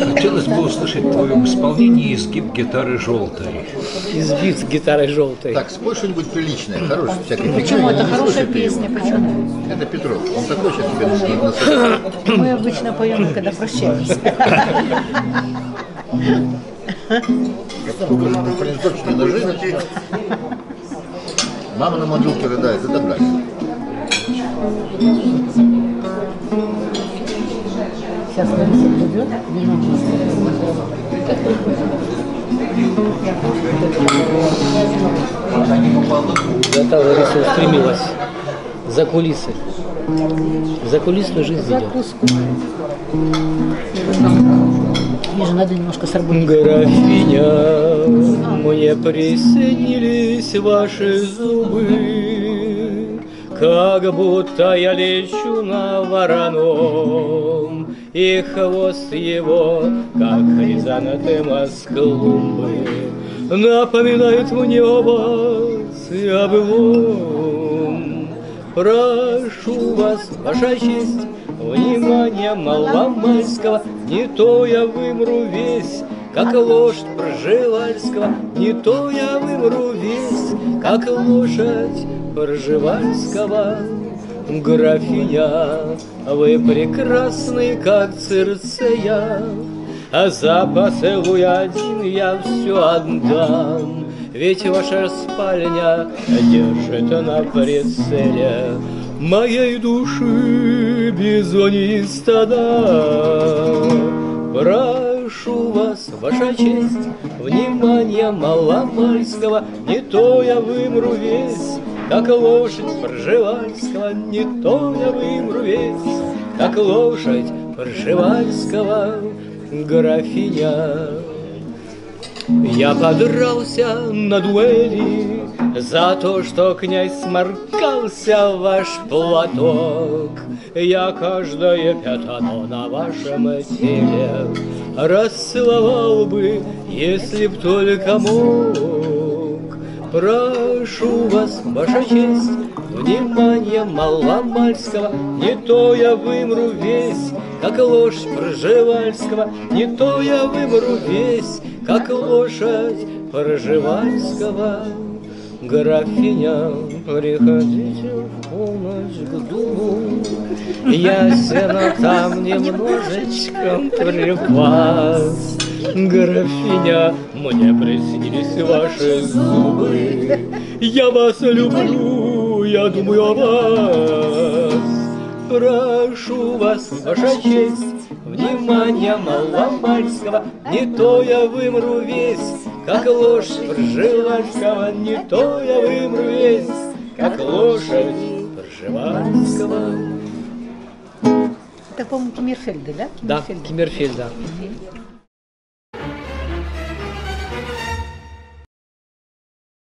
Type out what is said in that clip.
Хотелось бы услышать в твоем исполнении изгиб гитары желтой. Изгиб с гитарой желтой. Так, спой что-нибудь приличное, хорошее. Всякое. Почему? Это Не хорошая слушай ты его. песня. Почему? Это Петров. Он такой сейчас тебе насадит. Мы обычно поем, когда прощаемся. Принцовочные ножи. Мама на могилке рыдает. Это брать. Сейчас Лариса придет, вино Зато Лариса устремилась за кулисы. За кулисную жизнь ведет. закуску. Вижу, надо немножко с работы. Графиня, мне приснились ваши зубы, как будто я лечу на вороном, и хвост его, как хризантема с клумбы, напоминает мне о вас и о былом. Прошу вас, ваша честь, внимание маломальского, не то я вымру весь, как лошадь Пржевальского, не то я вымру весь, как лошадь Пржевальского. Графиня, вы прекрасны, как Цирцея, а за поцелуй один я все отдам. Ведь ваша спальня держит на прицеле моей души бизоньи стада. Прошу вас, ваша честь, внимание маломальского, не то я вымру весь, как лошадь Пржевальского, не то я вымру весь, как лошадь Пржевальского. Графиня, я подрался на дуэли за то, что князь сморкался в ваш платок. Я каждое пятно на вашем теле расцеловал бы, если б только мог. Прошу вас, ваша честь, внимание маломальского, не то я вымру весь, как лошадь Пржевальского, не то я вымру весь, как лошадь Пржевальского. Графиня, приходите в полночь к дубу, я сено там немножечко припас. Графиня, мне приснились ваши зубы, я вас люблю, я думаю о вас. Прошу вас, ваша честь, внимание маломальского, не то я вымру весь, как лошадь Пржевальского, не то я вымру весь, как лошадь Пржевальского. Это, по-моему, Киммерфельда, да? Да, Киммерфельда.